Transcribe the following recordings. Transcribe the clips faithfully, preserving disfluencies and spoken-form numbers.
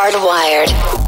Hardwired.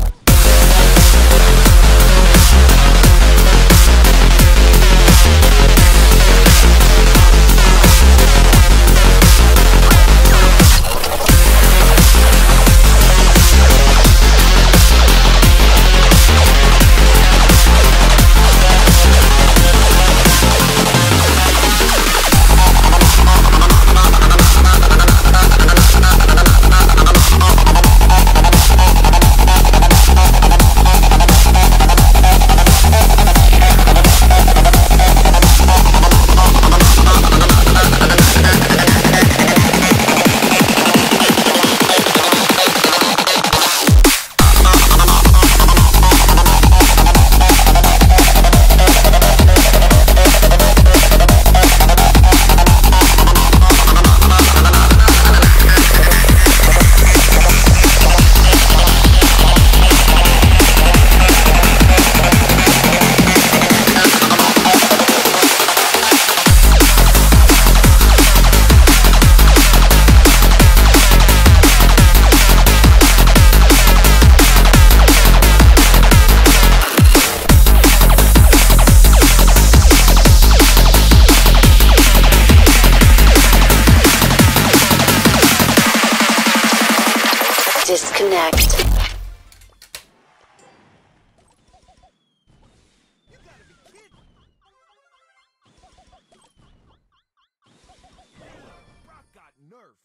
Disconnect. You gotta be kidding! Brock got nerfed.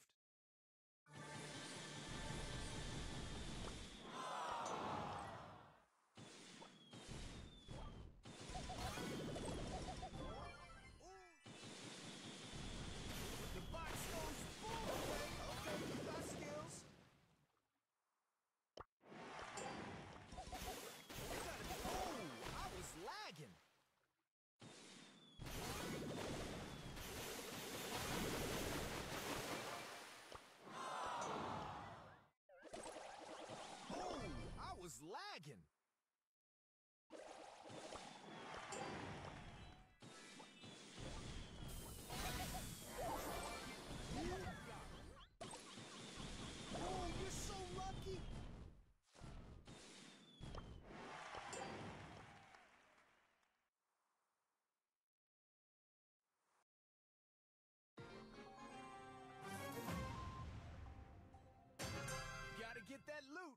The box goes full away. Okay, you got skills. I was lagging. Oh, I was lagging. Oh, you're so lucky. Gotta get that loot.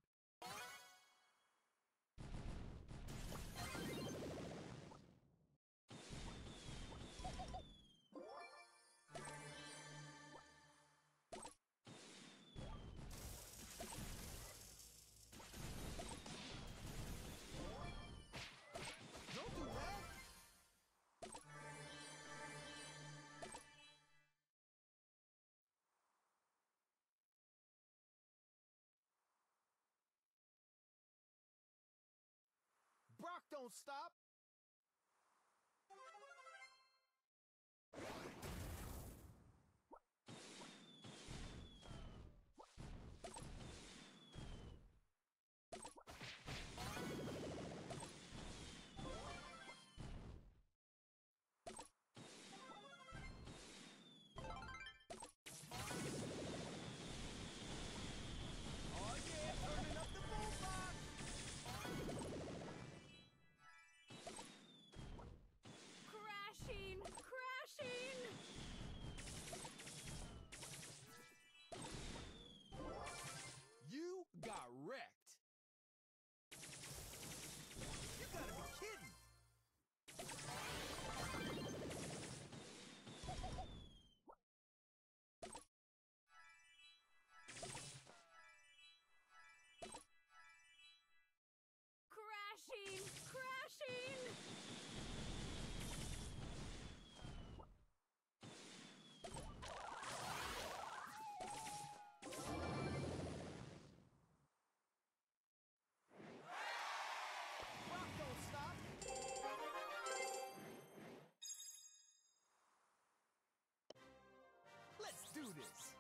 Don't do that. Brock don't stop. Oh yeah, turning up the boombox. Crashing! Crashing! You got wrecked. You gotta be kidding. Crashing! Crashing! Brock don't stop. Let's do this.